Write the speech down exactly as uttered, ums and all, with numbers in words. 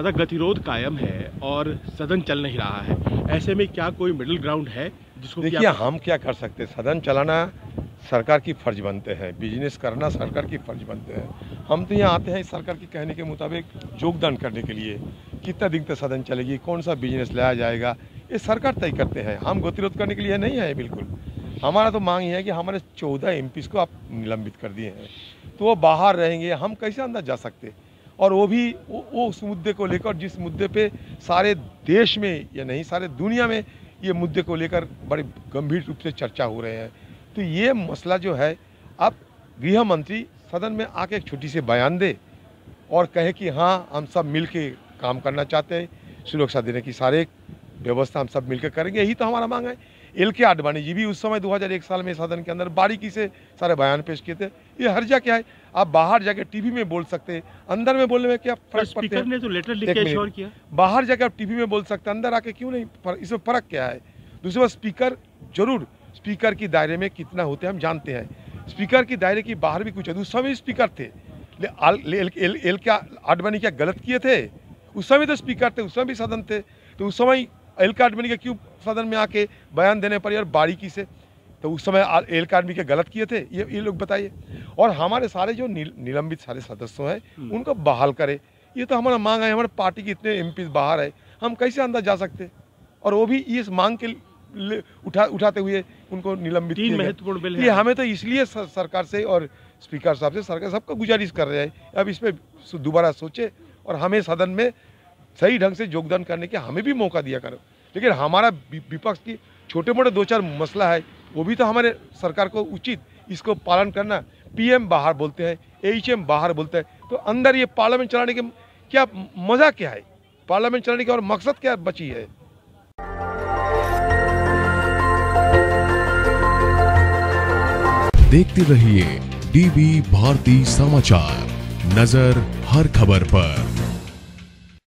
ज़्यादा गतिरोध कायम है और सदन चल नहीं रहा है, ऐसे में क्या कोई मिडिल ग्राउंड है जिसको? देखिए, हम क्या कर सकते हैं? सदन चलाना सरकार की फर्ज बनते हैं, बिजनेस करना सरकार की फर्ज बनते हैं। हम तो यहाँ आते हैं सरकार के कहने के मुताबिक योगदान करने के लिए। कितना दिन तक सदन चलेगी, कौन सा बिजनेस लाया जाएगा, ये सरकार तय करते हैं। हम गतिरोध करने के लिए नहीं है बिल्कुल। हमारा तो मांग ये है कि हमारे चौदह एम पीज़ को आप निलंबित कर दिए हैं, तो वो बाहर रहेंगे, हम कैसे अंदर जा सकते? और वो भी वो, वो उस मुद्दे को लेकर जिस मुद्दे पे सारे देश में या नहीं सारे दुनिया में ये मुद्दे को लेकर बड़े गंभीर रूप से चर्चा हो रहे हैं। तो ये मसला जो है, अब गृह मंत्री सदन में आके एक छोटी सी बयान दे और कहे कि हाँ, हम सब मिल के काम करना चाहते हैं, सुरक्षा देने की सारे व्यवस्था हम सब मिलकर करेंगे, यही तो हमारा मांग है। एल के आडवाणी जी भी उस समय दो हज़ार एक साल में सदन के अंदर बारीकी से सारे बयान पेश किए थे। ये हर्जा क्या है? आप बाहर जाके टीवी में बोल सकते हैं, अंदर में बोलने में क्या फर्क पड़ता है? ने तो लेटर लिख के इशोर किया। बाहर जाके आप टीवी में बोल सकते हैं, अंदर आके क्यों नहीं? इसमें फ़र्क क्या है? दूसरी बात, स्पीकर जरूर स्पीकर की दायरे में कितना होते हैं हम जानते हैं। स्पीकर की दायरे की बाहर भी कुछ है। उस समय स्पीकर थे, एल के आडवाणी क्या गलत किए थे? उस समय तो स्पीकर थे, उस समय भी सदन थे, तो उस समय एल के आडवाणी के क्यों सदन में आके बयान देने पर यार बारीकी से? तो उस समय एल के आडवाणी के गलत किए थे, ये ये लोग बताइए। और हमारे सारे जो निलंबित सारे सदस्य हैं उनको बहाल करे, ये तो हमारा मांग है। हमारे पार्टी के इतने एम पी बाहर है, हम कैसे अंदर जा सकते? और वो भी इस मांग के उठा उठाते हुए उनको निलंबित तीन महत्वपूर्ण बिल है। ये हमें तो इसलिए सरकार से और स्पीकर साहब से सरकार सबको गुजारिश कर रहे हैं, अब इस पर दोबारा सोचे और हमें सदन में सही ढंग से योगदान करने के हमें भी मौका दिया करो। लेकिन हमारा विपक्ष की छोटे मोटे दो चार मसला है, वो भी तो हमारे सरकार को उचित इसको पालन करना। पीएम बाहर बोलते हैं, एएचएम बाहर बोलते हैं, तो अंदर ये पार्लियामेंट चलाने के क्या मज़ा क्या है? पार्लियामेंट चलाने का और मकसद क्या बची है? देखते रहिए डीबी भारती समाचार, नजर हर खबर पर।